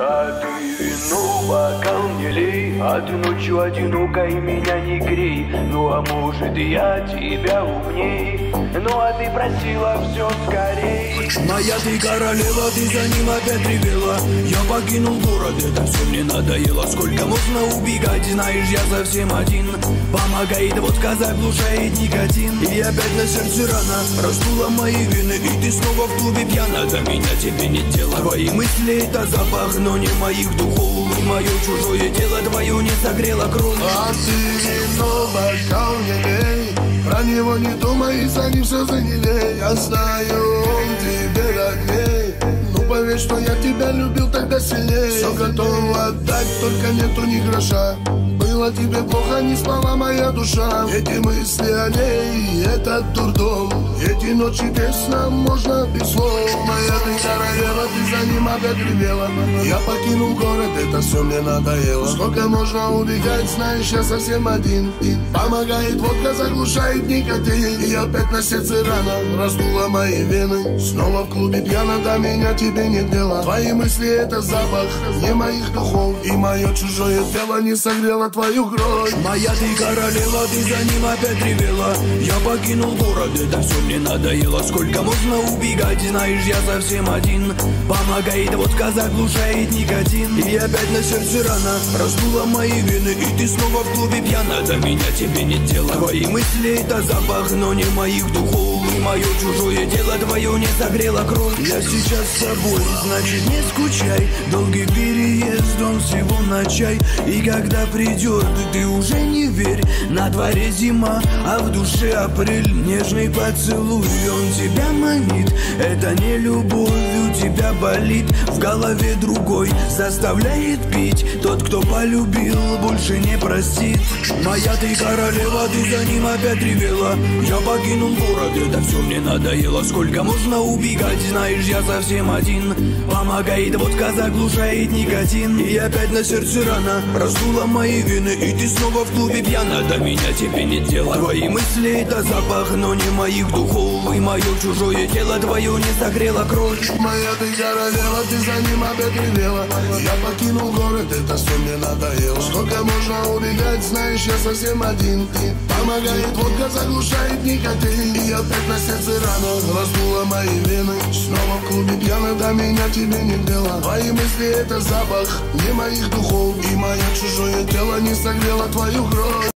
А ты вино бокал не лей, а ты ночью одиноко и меня не грей. Ну а может я тебя умней, ну а ты просила все скорей. Моя ты королева, ты за ним опять ревела. Я покинул город, это все мне надоело. Сколько можно убегать, знаешь, я совсем один. Помогает водка, заглушает никотин. И опять на сердце рана, раздула мои вины. И ты снова в клубе пьяна, до меня тебе нет дела. Твои мысли это запах, но не моих духов. И мое чужое тело твое не согрело кровь. А ты вино бокал не лей, про него не думай, и за ним все занялей. Я знаю, он тебе родней. Ну поверь, что я тебя любил тогда сильней. Все готово отдать, только нету ни гроша. Было тебе плохо, не спала моя душа. Эти мысли о ней, этот дурдом, эти ночи без сна, можно без слов. Моя ты королева, ты за ним опять ревела. Я покинул город, это все мне надоело. Сколько можно убегать, знаешь, я совсем один. И помогает водка, заглушает никотин. И опять на сердце рана, раздула мои вены. Снова в клубе пьяна, до меня тебе нет дела. Твои мысли это запах, не моих духов. И мое чужое тело не согрело твою кровь. Моя ты королева, ты за ним опять ревела. Я покинул город, это все мне надоело. Сколько можно убегать, знаешь, я совсем один. Помогает водка, заглушает никотин. И опять на сердце рана, раздула мои вены. И ты снова в клубе пьяна, до меня тебе нет дела. Твои мысли это запах, но не моих духов. И мое чужое тело твое не согрело кровь. Я сейчас с собой, значит не скучай. Долгий переезд, он всего на чай. И когда придет, ты уже не верь. На дворе зима, а в душе апрель. Нежный поцелуй, он тебя манит. Это не любовь, у тебя болит. В голове другой заставляет пить. Тот, кто полюбил, больше не простит. Моя ты королева, ты за ним опять ревела. Я покинул город, это все мне надоело. Сколько можно убегать, знаешь, я совсем один. Помогает водка, заглушает никотин. И опять на сердце рана, раздула мои вины. И ты снова в клубе пьяна, до меня тебе нет дела. Твои мысли это запах, но не моих духов. И мое чужое тело твое не согрело кровь. Моя ты королева, ты за ним опять ревела. Я покинул город, это все мне надоело. Сколько можно убегать, знаешь, я совсем один. И помогает водка, заглушает никотин. И опять на сердце рана, раздула мои вены. Снова в клубе пьяна, до меня тебе нет дела. Твои мысли это запах, не моих духов. И мое чужое тело не согрело твою кровь.